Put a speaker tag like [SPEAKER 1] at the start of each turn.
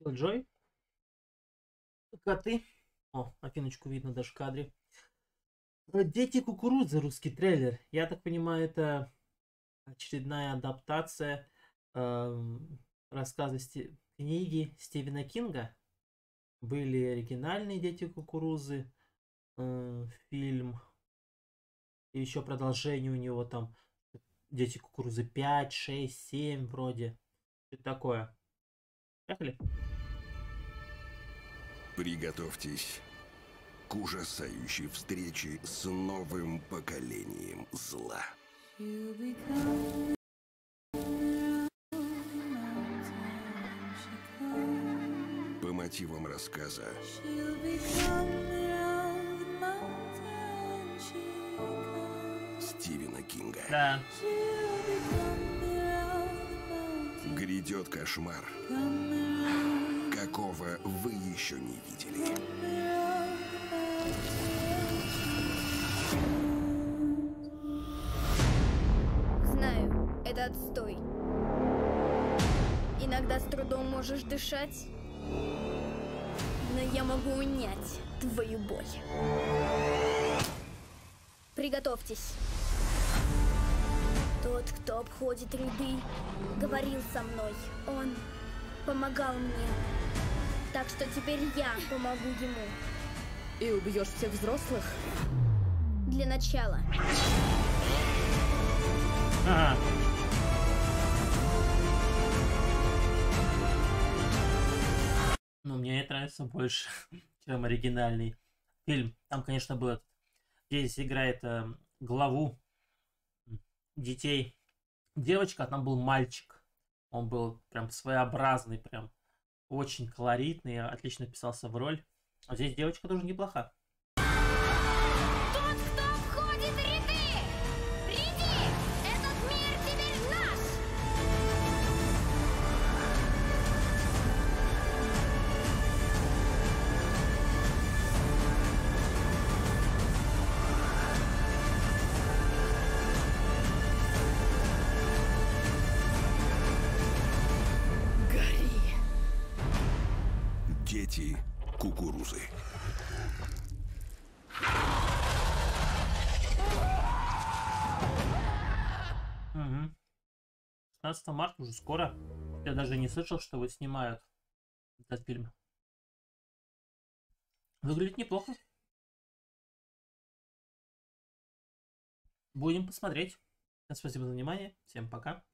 [SPEAKER 1] Джой, коты. О, Афиночку видно даже в кадре. Дети кукурузы, русский трейлер. Я так понимаю, это очередная адаптация рассказа книги Стивена Кинга. Были оригинальные Дети кукурузы, фильм. И еще продолжение у него там Дети кукурузы 5, 6, 7 вроде. Что-то такое. Поехали.
[SPEAKER 2] Приготовьтесь к ужасающей встрече с новым поколением зла. По мотивам рассказа Стивена Кинга.
[SPEAKER 1] Да.
[SPEAKER 2] Грядет кошмар, какого вы еще не видели.
[SPEAKER 3] Знаю, это отстой. Иногда с трудом можешь дышать, но я могу унять твою боль. Приготовьтесь. Тот, кто обходит ряды, говорил со мной. Он помогал мне. Так что теперь я помогу ему.
[SPEAKER 4] И убьешь всех взрослых?
[SPEAKER 3] Для начала.
[SPEAKER 1] Ага. Ну, мне это нравится больше, чем оригинальный фильм. Там, конечно, был этот, здесь играет главу детей девочка, а там был мальчик. Он был прям своеобразный, прям очень колоритный, отлично писался в роль. А здесь девочка тоже неплоха.
[SPEAKER 3] Тот, кто обходит ряды! Приди! Этот мир теперь наш!
[SPEAKER 4] Гори!
[SPEAKER 2] Дети кукурузы.
[SPEAKER 1] Угу. 16 марта уже скоро. Я даже не слышал, что его снимают этот фильм. Выглядит неплохо. Будем посмотреть. Спасибо за внимание. Всем пока.